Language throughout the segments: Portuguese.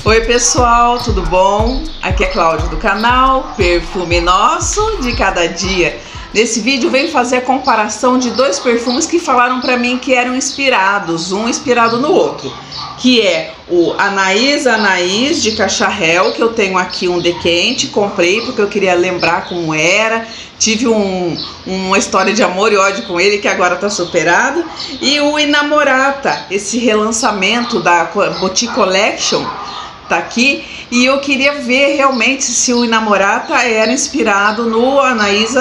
Oi pessoal, tudo bom? Aqui é Cláudia do canal Perfume Nosso de Cada Dia. Nesse vídeo eu venho fazer a comparação de dois perfumes que falaram pra mim que eram inspirados, um inspirado no outro, que é o Anaïs de Cacharel, que eu tenho aqui um dequente, comprei porque eu queria lembrar como era. Tive uma história de amor e ódio com ele que agora tá superado. E o Inamorata, esse relançamento da Boutique Collection, tá aqui, e eu queria ver realmente se o Inamorata era inspirado no Anaïs,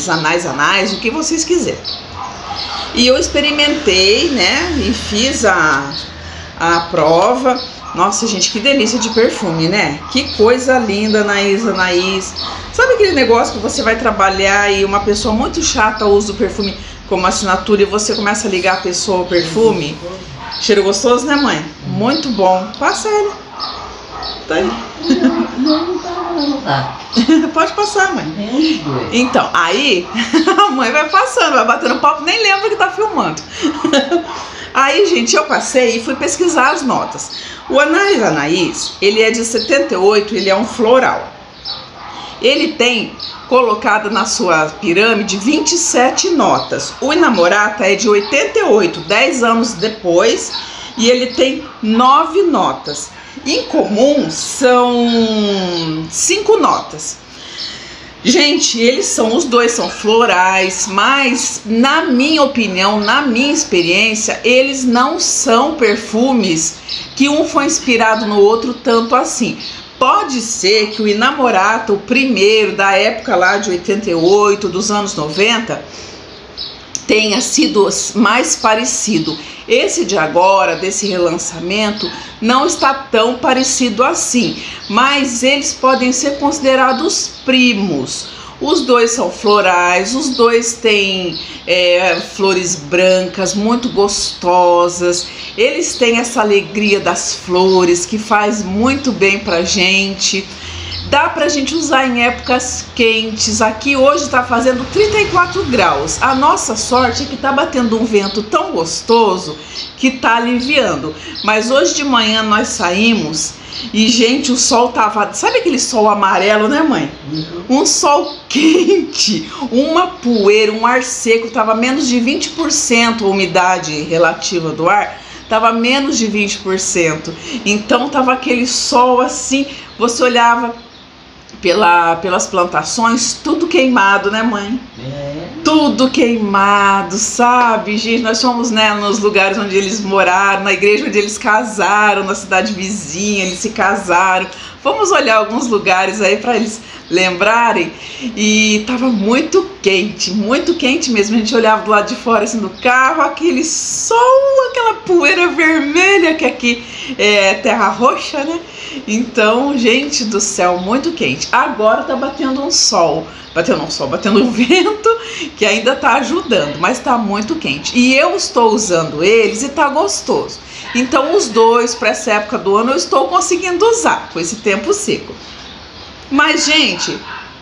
o que vocês quiserem. E eu experimentei, né, e fiz a prova. Nossa, gente, que delícia de perfume, né? Que coisa linda, Anaïs. Sabe aquele negócio que você vai trabalhar e uma pessoa muito chata usa o perfume como assinatura e você começa a ligar a pessoa ao perfume? Cheiro gostoso, né, mãe? Muito bom. Passa ele. Tá aí. Não tá. Pode passar, mãe. Então, aí a mãe vai passando, vai batendo papo, nem lembra que tá filmando. Aí, gente, eu passei e fui pesquisar as notas. O Anaïs, ele é de 78, ele é um floral. Ele tem colocado na sua pirâmide 27 notas. O Inamorata é de 88, 10 anos depois, e ele tem 9 notas. Em comum são 5 notas. Gente, os dois são florais, mas na minha opinião, na minha experiência, eles não são perfumes que um foi inspirado no outro tanto assim. Pode ser que o Inamorata, o primeiro da época lá de 88, dos anos 90, tenha sido mais parecido. Esse de agora, desse relançamento, não está tão parecido assim, mas eles podem ser considerados primos. Os dois são florais, os dois têm flores brancas muito gostosas, eles têm essa alegria das flores que faz muito bem pra gente. Dá pra gente usar em épocas quentes. Aqui hoje tá fazendo 34 graus. A nossa sorte é que tá batendo um vento tão gostoso que tá aliviando. Mas hoje de manhã nós saímos e, gente, o sol tava... Sabe aquele sol amarelo, né, mãe? Um sol quente, uma poeira, um ar seco. Tava menos de 20% a umidade relativa do ar. Tava menos de 20%. Então tava aquele sol assim, você olhava pelas plantações, tudo queimado, né, mãe? Tudo queimado, sabe? Gente, nós fomos, né, nos lugares onde eles moraram, na igreja onde eles casaram, na cidade vizinha, eles se casaram. Vamos olhar alguns lugares aí para eles lembrarem. E tava muito quente mesmo. A gente olhava do lado de fora assim do carro, aquele sol, aquela poeira vermelha, que aqui é terra roxa, né? Então, gente do céu, muito quente. Agora tá batendo um sol, batendo um vento que ainda tá ajudando, mas tá muito quente. E eu estou usando eles e tá gostoso. Então os dois para essa época do ano eu estou conseguindo usar com esse tempo seco. Mas, gente,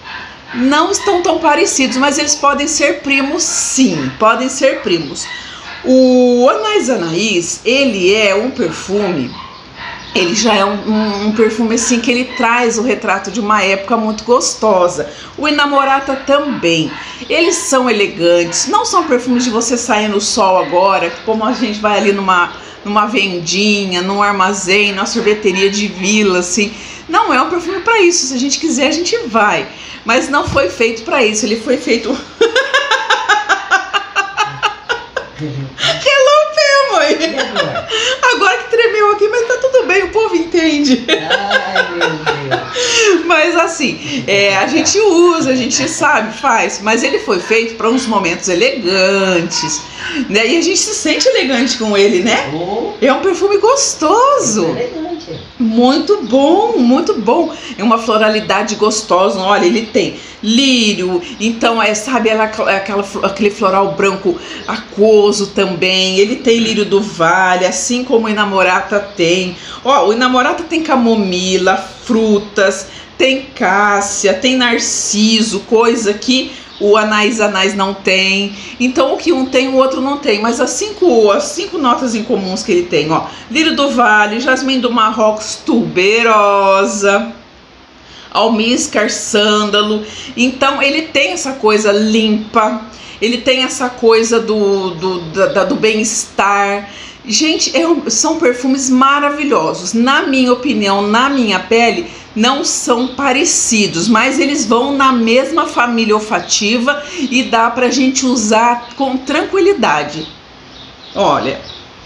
não estão tão parecidos, mas eles podem ser primos, sim, podem ser primos. O Anaïs, ele é um perfume, ele já é um perfume assim que ele traz o retrato de uma época muito gostosa. O Inamorata também. Eles são elegantes, não são perfumes de você sair no sol agora, como a gente vai ali numa vendinha, num armazém, numa sorveteria de vila, assim. Não é um perfume para isso. Se a gente quiser, a gente vai. Mas não foi feito para isso. Ele foi feito... Relou o pé, mãe. Agora que tremeu aqui, mas tá tudo bem, o povo entende. Ai, meu Deus. Mas assim, a gente usa, a gente sabe, faz. Mas ele foi feito para uns momentos elegantes, né? E a gente se sente elegante com ele, né? É um perfume gostoso. Muito bom, muito bom. É uma floralidade gostosa. Olha, ele tem lírio, então sabe, aquele floral branco aquoso também. Ele tem lírio do vale, assim como o Inamorata tem. Ó, o Inamorata tem camomila, frutas, tem cássia, tem narciso, coisa que o Anais não tem. Então o que um tem, o outro não tem. Mas as cinco notas em comuns que ele tem, ó: lírio do vale, jasmim do Marrocos, tuberosa, almíscar, sândalo. Então ele tem essa coisa limpa, ele tem essa coisa do bem-estar. Gente, são perfumes maravilhosos. Na minha opinião, na minha pele, não são parecidos, mas eles vão na mesma família olfativa e dá pra gente usar com tranquilidade. Olha,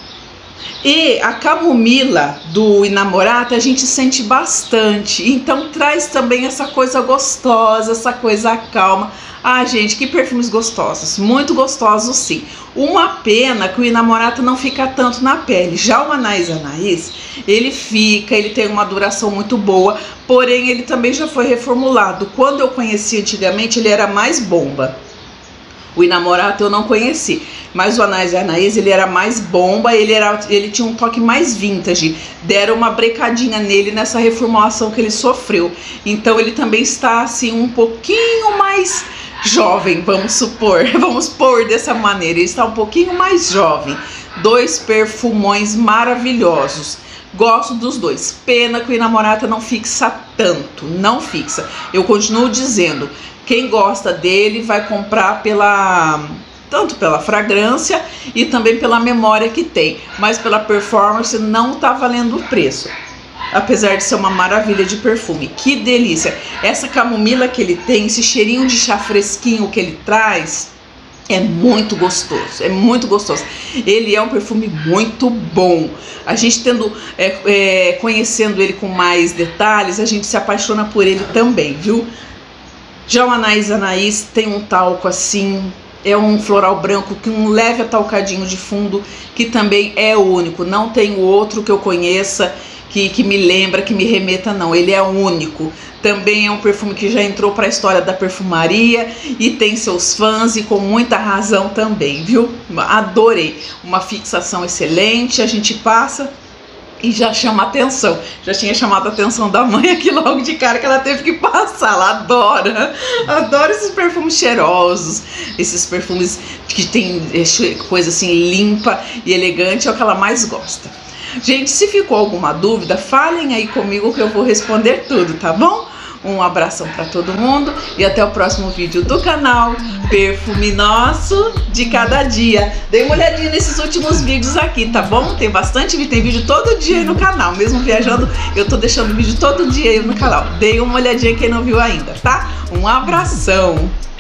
e a camomila do Inamorata a gente sente bastante, então traz também essa coisa gostosa, essa coisa calma. Ah, gente, que perfumes gostosos, muito gostosos sim. Uma pena que o Inamorata não fica tanto na pele. Já o Anais, ele tem uma duração muito boa, porém ele também já foi reformulado. Quando eu conheci antigamente, ele era mais bomba. O Inamorata eu não conheci, mas o Anais ele era mais bomba, ele tinha um toque mais vintage. Deram uma brecadinha nele nessa reformulação que ele sofreu. Então ele também está assim um pouquinho mais jovem, vamos pôr dessa maneira. Ele está um pouquinho mais jovem. Dois perfumões maravilhosos. Gosto dos dois. Pena que o Inamorata não fixa tanto, não fixa. Eu continuo dizendo, quem gosta dele vai comprar tanto pela fragrância e também pela memória que tem, mas pela performance não tá valendo o preço. Apesar de ser uma maravilha de perfume. Que delícia! Essa camomila que ele tem, esse cheirinho de chá fresquinho que ele traz, é muito gostoso, é muito gostoso. Ele é um perfume muito bom. A gente conhecendo ele com mais detalhes, a gente se apaixona por ele também, viu? Já o Anais tem um talco assim, é um floral branco com um leve atalcadinho de fundo, que também é único. Não tem outro que eu conheça que me lembra, que me remeta, não. Ele é único. Também é um perfume que já entrou para a história da perfumaria e tem seus fãs, e com muita razão também, viu? Adorei. Uma fixação excelente, a gente passa e já chama atenção. Já tinha chamado a atenção da mãe aqui logo de cara, que ela teve que passar. Ela adora esses perfumes cheirosos, esses perfumes que tem coisa assim limpa e elegante, é o que ela mais gosta. Gente, se ficou alguma dúvida, falem aí comigo que eu vou responder tudo, tá bom? Um abração para todo mundo e até o próximo vídeo do canal Perfume Nosso de Cada Dia. Dê uma olhadinha nesses últimos vídeos aqui, tá bom? Tem bastante vídeo, tem vídeo todo dia aí no canal. Mesmo viajando, eu tô deixando vídeo todo dia aí no canal. Dê uma olhadinha quem não viu ainda, tá? Um abração!